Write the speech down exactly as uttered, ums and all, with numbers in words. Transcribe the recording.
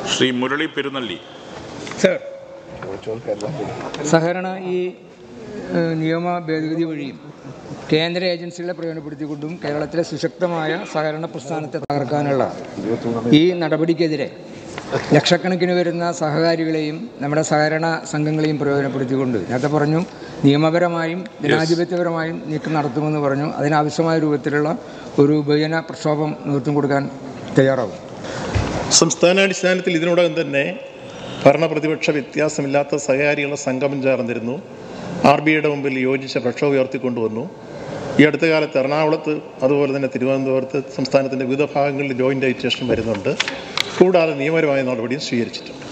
Shri Murali Perunnelli. Sir, സഹകരണ ഈ നിയമ ഭേദഗതി വഴിയും കേന്ദ്ര ഏജൻസികളെ പ്രയോജനപ്പെടുത്തിക്കൊണ്ടും കേരളത്തിലെ സുശക്തമായ സഹകരണ പ്രസ്ഥാനത്തെ തകർക്കാനുള്ള ഈ നടപടിക്കെതിരെ ലക്ഷക്കണക്കിന് വരുന്ന സഹകാരികളെയും നമ്മുടെ സഹകരണ സംഘങ്ങളെയും പ്രയോജനപ്പെടുത്തിക്കൊണ്ട് നേരത്തെ പറഞ്ഞു നിയമപരമായും ജനാധിപത്യപരമായും നീക്കം നടത്തുമെന്ന് പറഞ്ഞു. അതിനാവശ്യമായ രൂപത്തിലുള്ള ഒരു ബഹുജന പ്രക്ഷോഭം നേതൃത്വം കൊടുക്കാൻ തയ്യാറാവും. സംസ്ഥാനാടിസ്ഥാനത്തിൽ ഇതിനോടകം തന്നെ ഭരണപ്രതിപക്ഷ വ്യത്യാസമില്ലാത്ത സഹകാരികളുടെ സംഗമം ചേർന്നിരുന്നു. ആർ ബി ഐയുടെ മുമ്പിൽ യോജിച്ച പ്രക്ഷോഭം ഉയർത്തിക്കൊണ്ടുവന്നു. ഈ അടുത്ത കാലത്ത് എറണാകുളത്ത് അതുപോലെ തന്നെ തിരുവനന്തപുരത്ത് സംസ്ഥാനത്തിൻ്റെ വിവിധ ഭാഗങ്ങളിൽ ജോയിൻ്റ് അജിറ്റേഷൻ വരുന്നുണ്ട്. കൂടാതെ നിയമപരമായ നടപടിയും സ്വീകരിച്ചിട്ടുണ്ട്.